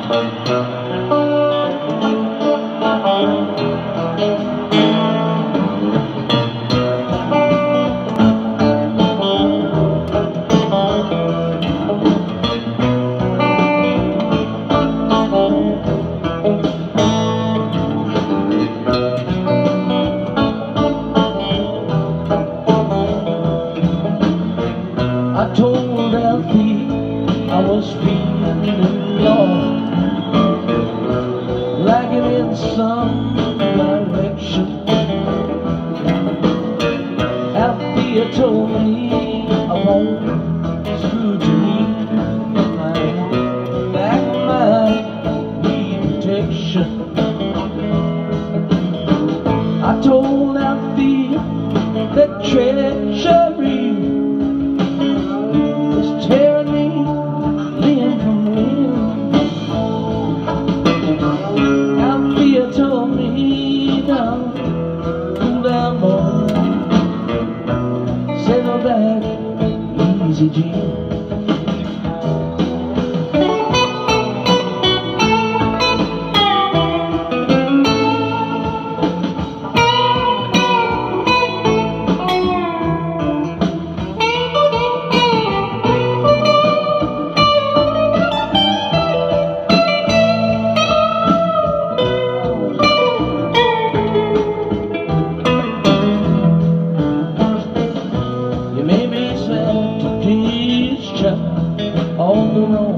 I told Alfie I was feeling lost, lagging in some direction. Alfie told me I won't screw to me, my back might need protection. I told Alfie that treachery tearing me limb from limb. Althea told me down, cool down boy, settle back, easy G. On the road,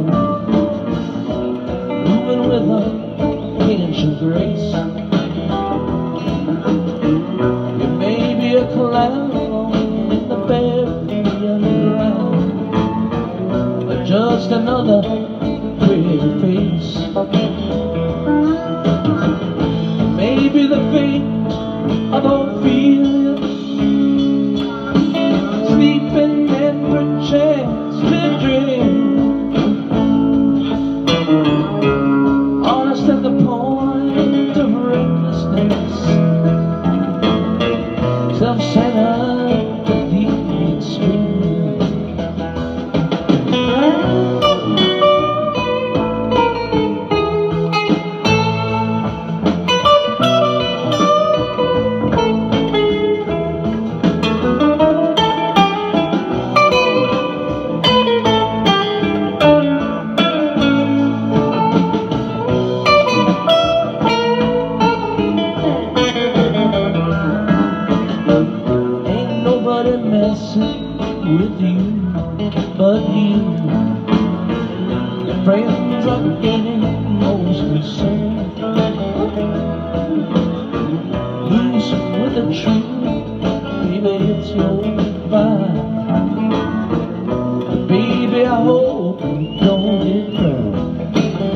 moving with a inch of grace. You may be a clown in the very underground, but just another pretty face. Maybe the fate of Ophelia, sleeping and perchance to dream. Honest at the point of recklessness, self-centered at the extreme. Messing with you, but you, your friends are getting mostly sane. Loose with the truth, baby, it's your vibe. But baby, I hope you don't get burned.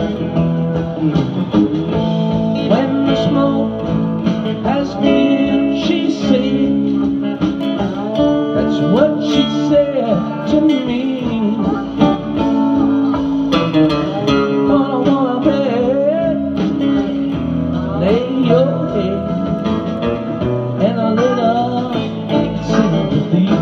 When the smoke has cleared, she said, what she said to me. Gonna wanna bet, lay your head and a little sympathy.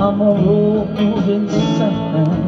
I'm a road moving sign.